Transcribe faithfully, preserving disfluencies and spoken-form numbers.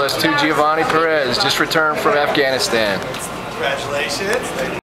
goes to Giovanni Perez, just returned from Afghanistan. Congratulations.